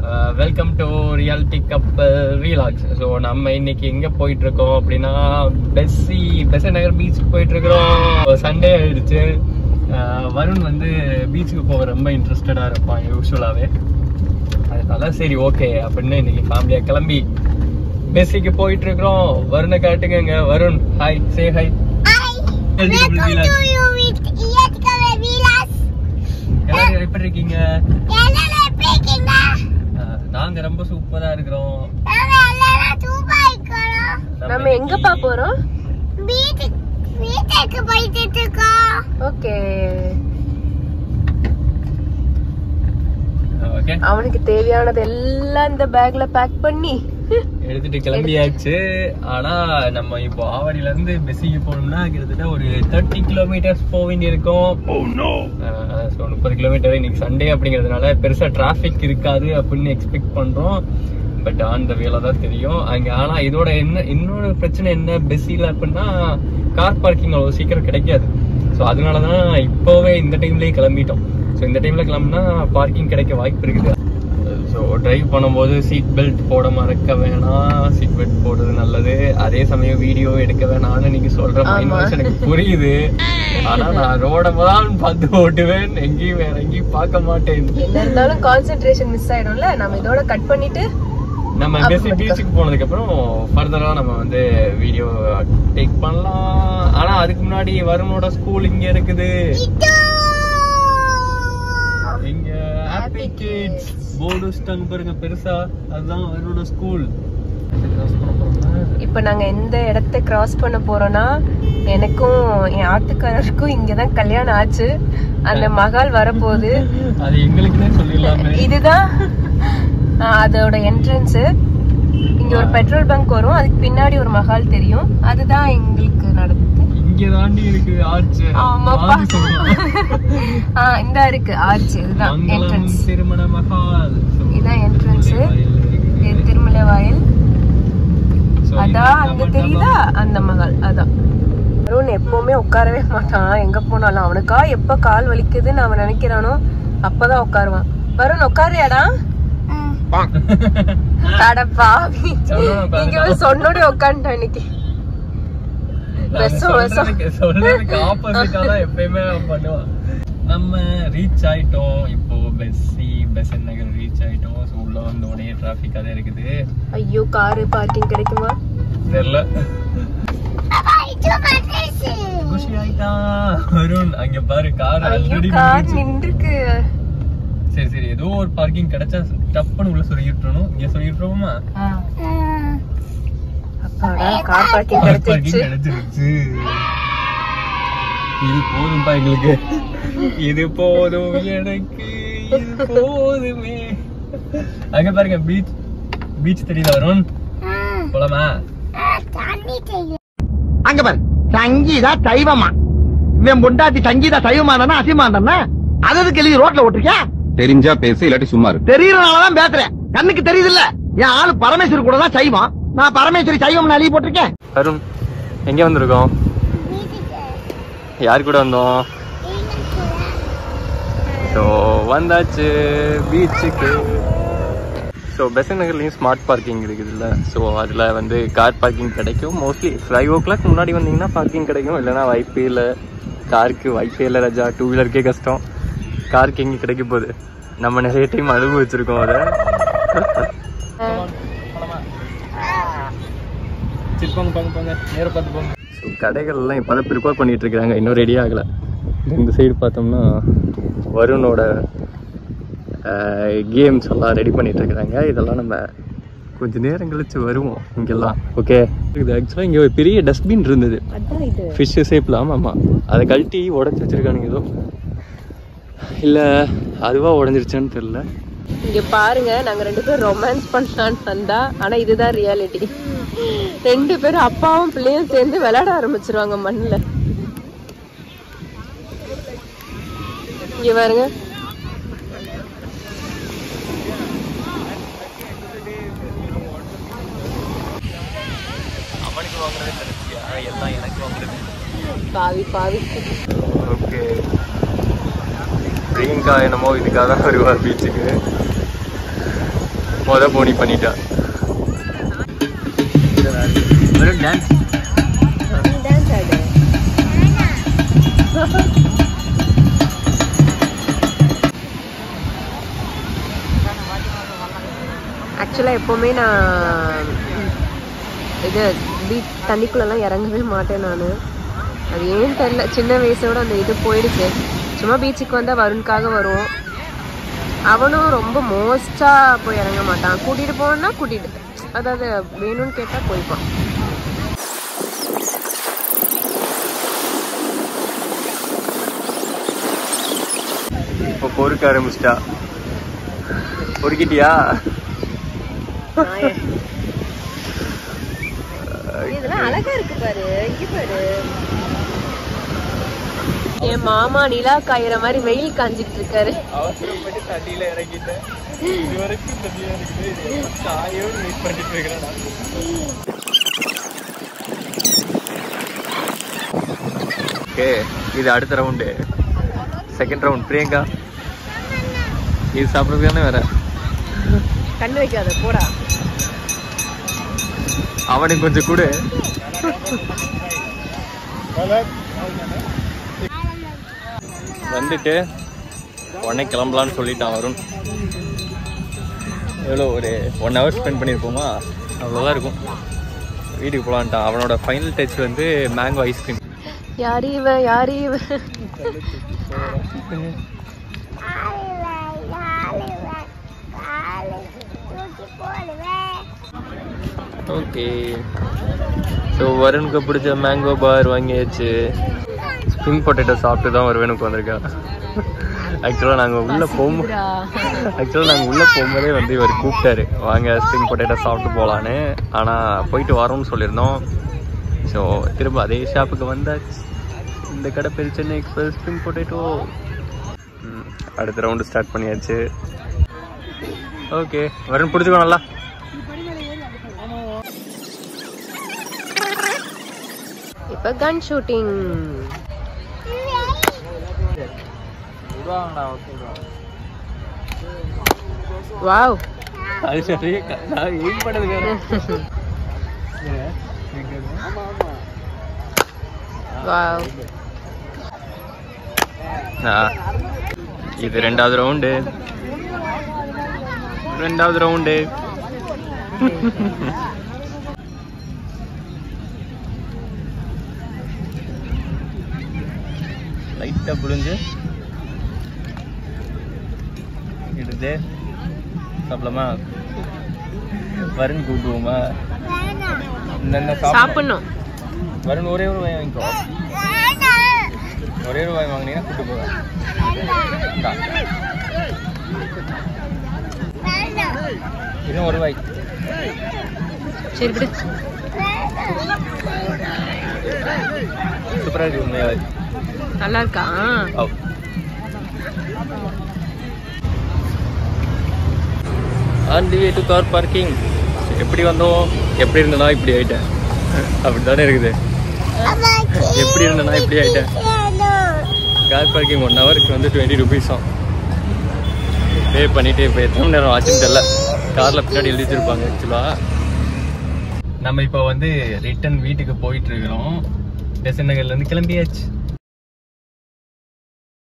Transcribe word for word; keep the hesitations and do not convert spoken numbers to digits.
Welcome to reality கப்பல் வீலாக்ஸ். So நம்ம இன்னைக்கு எங்கே போயிட்டு இருக்கோம் அப்படின்னா பெஸ்ஸி பெசன்ட் நகர் பீச்சுக்கு போயிட்டு இருக்கிறோம். சண்டே ஆயிடுச்சு. வருண் வந்து பீச்சுக்கு போக ரொம்ப இன்ட்ரெஸ்டடாக இருப்பான் யூஸ்வலாகவே. அதனால சரி ஓகே அப்படின்னு இன்னைக்கு ஃபேமிலியாக கிளம்பி பெஸ்ஸிக்கு போயிட்டு இருக்கிறோம். வருணை காட்டுங்க. Varun hi, say hi. எல்லாரும் எப்படி இருக்கீங்க? நாங்க ரொம்ப சூப்பரா இருக்கிறோம். நம்ம எங்கப்பா போறோம்? பீச்சுக்கு போயிட்டு இருக்கோம். ஓகே. ஓகே. அவனுக்கு தேவையானது எல்லாம் இந்த பேக்ல பேக் பண்ணி எடுத்துட்டு கிளம்பியாச்சு. ஆனா நம்ம இப்போ ஆவடியில இருந்து பெஸ்ஸிக்கு போகணும்னா கிட்டத்தட்ட ஒரு தேர்ட்டி கிலோமீட்டர்ஸ் போக வேண்டி இருக்கும். முப்பது கிலோமீட்டர். இன்னைக்கு சண்டே அப்படிங்கிறதுனால பெருசா டிராபிக் இருக்காது அப்படின்னு எக்ஸ்பெக்ட் பண்றோம். பட் ஆன் த வேல தான் தெரியும் அங்க. ஆனா இதோட என்ன இன்னொரு பிரச்சனை என்ன பெஸ்ஸில அப்படின்னா கார் பார்க்கிங் அவ்வளவு சீக்கிரம் கிடைக்காது. ஸோ அதனாலதான் இப்போவே இந்த டைம்லயே கிளம்பிட்டோம். ஸோ இந்த டைம்ல கிளம்புனா பார்க்கிங் கிடைக்க வாய்ப்பு இருக்குது. ஸோ டிரைவ் பண்ணும்போது சீட் பெல்ட் போட மறக்க வேணாம். சீட் பெல்ட் போடுறது நல்லது. அதே சமயம் வீடியோ எடுக்க வேணாம்னு நீங்க சொல்ற மைண்ட் வாய்ஸ் எனக்கு புரியுது. ஆனா நான் ரோட தான் பார்த்து ஓட்டுவேன், எங்கேயும் வேற எங்கேயும் பார்க்க மாட்டேன். என்ன இருந்தாலும் கான்சென்ட்ரேஷன் மிஸ் ஆயிடும்ல. நம்ம இதோட கட் பண்ணிட்டு நம்ம பெஸ்ஸி பீச்சுக்கு போனதுக்கு அப்புறம் ஃபர்தரா நம்ம வந்து வீடியோ டேக் பண்ணலாம். ஆனா அதுக்கு முன்னாடி வருணோட ஸ்கூல் இங்க இருக்குது. இங்க ஹாப்பி கிட்ஸ் போர்டு ஸ்டாங்க பாருங்க பெருசா. அதுதான் வருணோட ஸ்கூல். இப்ப நாங்க எந்த இடத்தை கிராஸ் பண்ண போறோம்னா, எனக்கும் என் ஆத்துக்காரருக்கும் இங்கதான் கல்யாணம் ஆச்சு. அந்த மகால் வரப்போகுது. அது எங்களுக்குன்னே சொல்லிடலாமே. இதுதான் அதோட என்ட்ரன்ஸ். இங்க ஒரு பெட்ரோல் பங்க் வரும், அதுக்கு பின்னாடி ஒரு மகால் தெரியும். அதுதான் எங்களுக்கு நடந்தது. இங்க தாண்டி இருக்கு ஆர்ச். ஆமாப்பா. ஆ இந்த இருக்கு ஆர்ச். இதுதான் என்ட்ரன்ஸ். திருமண மகால். இதான் என்ட்ரன்ஸ். இது திருமலை வாயில். அதான் அங்க தெரியுதா அந்த மகால். அதான் வருண் எப்பவுமே உட்காரவே மாட்டான் எங்க போனாலும். அவனுக்கா எப்ப கால் வலிக்குதுன்னு அவன் நினைக்கிறானோ அப்பதான் உட்காருவான். வருண் உட்காரியாடா? கடப்பாவி, நீங்க சொன்னோட உட்காந்துட்டான் இன்னைக்கு. நம்ம ரீச் ஆயிட்டோம். இப்போ பெஸ்ஸி பெசன்ட் நகர் ரீச் ஆயிட்டோம். ஸோ உள்ள வந்து உடனே டிராபிக் அதே இருக்குது. ஐயோ காரு பார்க்கிங் கிடைக்குமா தெரியல. குஷி ஆயிட்டான் வருண். அங்க பாரு கார் ஆல்ரெடி நின்றுருக்கு. சரி சரி ஏதோ ஒரு பார்க்கிங் கிடைச்சா டப்புன்னு உள்ள சொல்லிட்டுறணும். இங்க சொல்லிட்டுருவோமா? அப்பாடா கார் பார்க்கிங் கிடைச்சிருச்சு. இது போதும்பா எங்களுக்கு. இது போதும் எனக்கு, இது போதுமே. அங்க பாருங்க பீச். பீச் தெரியுதா வருண்? போலாமா? அங்க பாரு சங்கீதா சைவமா. இவன் பொண்டாட்டி சங்கீதா சைவமானா அசிமானா அததுக்கு எழுதி ரோட்ல ஓட்டிருக்கியா? தெரிஞ்சா பேசு, இல்லாட்டி சும்மா இரு. தெரியறதுனாலதான் பேசுறேன். கண்ணுக்கு தெரியுது இல்ல. என் ஆளு பரமேஸ்வரி கூட தான் சைவம். நான் பரமேஸ்வரி சைவம் எழுதி போட்டிருக்கேன். அருண் எங்க வந்திருக்கோம்? யார் கூட வந்தோம்? ஸோ வந்தாச்சு பீச்சுக்கு. ஸோ பெசன்ட் நகர்லையும் ஸ்மார்ட் பார்க்கிங் இருக்குதுல்ல. ஸோ அதில் வந்து கார் பார்க்கிங் கிடைக்கும். மோஸ்ட்லி ஃபைவ் ஓ கிளாக் முன்னாடி வந்தீங்கன்னா பார்க்கிங் கிடைக்கும். இல்லைனா வாய்ப்பே இல்லை. காருக்கு வாய்ப்பே இல்லை ராஜா. டூ வீலருக்கே கஷ்டம். காருக்கு எங்கே கிடைக்க போகுது? நம்ம நிறைய டைம் அனுபவிச்சிருக்கோம் அதை. போங்க போங்க போங்க நேர பார்த்து போங்க. ஸோ கடைகள்லாம் இப்போ தான் ப்ரிப்பேர் பண்ணிட்டு இருக்கிறாங்க. இன்னும் ரெடி ஆகலை. இந்த சைடு பார்த்தோம்னா வருணோட கேம்ஸ் எல்லாம் ரெடி பண்ணிட்டு இருக்கிறாங்க. இதெல்லாம் நம்ம கொஞ்சம் நேரம் கழிச்சு வருவோம் இங்கெல்லாம். ஓகே. இது ஆக்சுவலாக இங்கே ஒரு பெரிய டஸ்ட்பின் இருந்தது ஃபிஷ் ஷேப்பில். ஆமாம் ஆமாம். அதை கழட்டி உடச்சி வச்சிருக்கானுங்க. ஏதோ இல்லை அதுவாக உடஞ்சிருச்சான்னு தெரியல. இங்க பாருங்க, நாங்க ரெண்டு பேரும் ரொமான்ஸ் பண்ணலான்னு வந்தா, ஆனா இதுதான் ரியாலிட்டி. ரெண்டு பேரும் அப்பாவும் பிள்ளையும் சேர்ந்து விளையாட ஆரம்பிச்சிருவாங்க மண்ணுல. இங்க பாருங்க. பாவி பாவி. ஓகே. பிரியங்கா என்னமோ இதுக்காக தான் வருவா பீச்சுக்கு. முத போனி பண்ணிட்டா. வெறும் டான்ஸ் டான்ஸ் ஆடு. ஆக்சுவலாக எப்போவுமே நான் இது பீச் தண்ணிக்குள்ளெல்லாம் இறங்கவே மாட்டேன் நான். அது ஏன்னு தெரியல, சின்ன வயசோட அந்த இது போயிடுச்சு. சும்மா பீச்சுக்கு வந்தால் வருணுக்காக வருவோம். அவனும் ரொம்ப மோஸ்ட்டாக போய் இறங்க மாட்டான். கூட்டிகிட்டு போனா கூட்டிகிட்டு, அதாவது வேணும்னு கேட்டால் போய்ப்பான். இப்போ பொறுக்க ஆரம்பிச்சிட்டா. பொறுக்கிட்டியா? இதெல்லாம் அழகா இருக்கு பாரு, இங்க பாரு. என் மாமா நிலா காயிற மாதிரி வெயில் காஞ்சிட்டு இருக்காரு. அவசரப்பட்டு தண்ணியில இறங்கிட்டேன். இது வரைக்கும் தண்ணியா இருக்குது. காயோடு வெயிட் பண்ணிட்டு இருக்கிறேன். ஓகே, இது அடுத்த ரவுண்டு. Second round. பிரியங்கா இது சாப்பிட்றதுக்கு தானே வேற. கண்ணு வைக்காத போடா. அவனுக்கு கொஞ்சம் கூட. வந்துட்டு உடனே கிளம்பலான்னு சொல்லிட்டான் வருண். எவ்வளோ ஒரு ஒன் ஹவர் ஸ்பெண்ட் பண்ணியிருப்போமா, அவ்வளோதான் இருக்கும். வீட்டுக்கு போகலான்ட்டான். அவனோட ஃபைனல் டச் வந்து மேங்கோ ஐஸ்கிரீம். யாரு இவன், யாரு இவன்? ஓகே, ஸோ வருணுக்கு பிடிச்ச மேங்கோ பார் வாங்கியாச்சு. ஸ்ப்ரிங் பொட்டேட்டோ சாப்பிட்டு தான் வருவனுக்கு வந்திருக்கா. ஆக்சுவலாக நாங்கள் உள்ளே போகும்போது ஆக்சுவலாக நாங்கள் உள்ளே போகும்போதே வந்து இவர் கூப்பிட்டாரு, வாங்க ஸ்ப்ரிங் பொட்டேட்டோ சாப்பிட்டு போகலான்னு. ஆனால் போயிட்டு வரோம்னு சொல்லியிருந்தோம். ஸோ திரும்ப அதே ஷாப்புக்கு வந்தாச்சு. இந்த கடை பேர் சென்னை எக்ஸ்பிரஸ் ஸ்ப்ரிங் பொட்டேட்டோ. அடுத்த ரவுண்டு ஸ்டார்ட் பண்ணியாச்சு. ஓகே, வருண் பிடிச்சிக்கோ நல்லா. இப்ப கன் ஷூட்டிங். வாவ், அது சரி. நான் எய்ம் பண்ணது வேற. வாவ். இது ரெண்டாவது ரவுண்டு. ரெண்டாவது ரவுண்டு. லைட்டாக புழிஞ்சு எடுத்து சாப்பிடலாமா? வருண் கூப்பிடுவோமா? சாப்பிடணும். வருண் ஒரே ஒரு வாய் வாங்கிக்கோ. ஒரே ஒரு வாய் வாங்கினீங்கன்னா கூப்பிட்டு போவேன். இன்னும் ஒரு வாய். சரி விடு. சூப்பராக இருக்கு உண்மையாவே. நல்லா இருக்கா? On the way to car parking. எப்படி வந்தோம், எப்படி இருந்தனா இப்படி ஆயிட்டேன். அப்படி தானே இருக்குது. எப்படி இருந்தனா இப்படி ஆயிட்டேன். கார் பார்க்கிங் ஒன் ஹவருக்கு வந்து டுவெண்ட்டி ருபீஸும் பே பண்ணிட்டு இப்போ எத்தனை மணி நேரம் ஆச்சுன்னு தெரியல. காரில் பின்னாடி எழுதி வச்சிருப்பாங்க. ஆக்சுவலாக நம்ம இப்போ வந்து ரிட்டன் வீட்டுக்கு போயிட்டு இருக்கிறோம். பெசன் நகர்லேருந்து கிளம்பியாச்சு.